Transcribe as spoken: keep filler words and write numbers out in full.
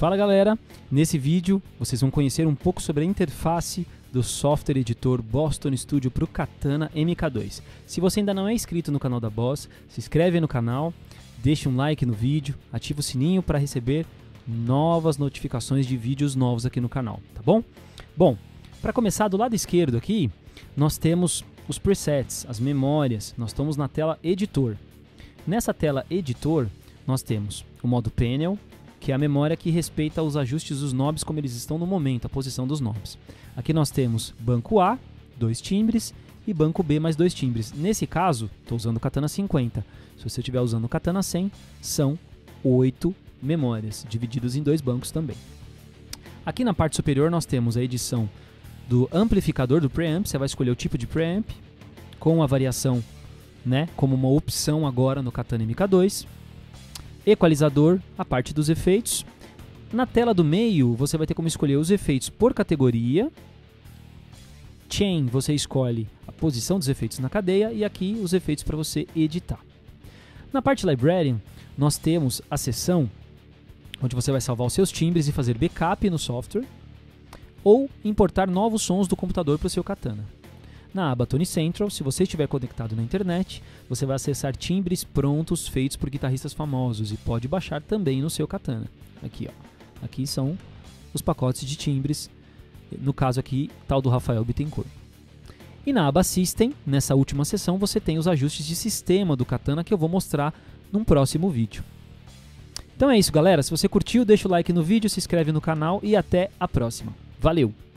Fala galera, nesse vídeo vocês vão conhecer um pouco sobre a interface do software editor Boston Studio para o Katana M K dois. Se você ainda não é inscrito no canal da Boss, se inscreve no canal, deixa um like no vídeo, ativa o sininho para receber novas notificações de vídeos novos aqui no canal, tá bom? Bom, para começar, do lado esquerdo aqui, nós temos os presets, as memórias, nós estamos na tela editor. Nessa tela editor, nós temos o modo panel, que é a memória que respeita os ajustes dos knobs como eles estão no momento, a posição dos knobs. Aqui nós temos banco A, dois timbres, e banco B, mais dois timbres. Nesse caso, estou usando o Katana cinquenta. Se você estiver usando o Katana cem, são oito memórias, divididas em dois bancos também. Aqui na parte superior nós temos a edição do amplificador do preamp. Você vai escolher o tipo de preamp, com a variação, né, como uma opção agora no Katana M K dois. Equalizador, a parte dos efeitos. Na tela do meio, você vai ter como escolher os efeitos por categoria. Chain, você escolhe a posição dos efeitos na cadeia. E aqui, os efeitos para você editar. Na parte Library, nós temos a seção onde você vai salvar os seus timbres e fazer backup no software. Ou importar novos sons do computador para o seu Katana. Na aba Tone Central, se você estiver conectado na internet, você vai acessar timbres prontos feitos por guitarristas famosos e pode baixar também no seu Katana. Aqui, ó. Aqui são os pacotes de timbres, no caso aqui, tal do Rafael Bittencourt. E na aba System, nessa última seção, você tem os ajustes de sistema do Katana que eu vou mostrar num próximo vídeo. Então é isso, galera. Se você curtiu, deixa o like no vídeo, se inscreve no canal e até a próxima. Valeu!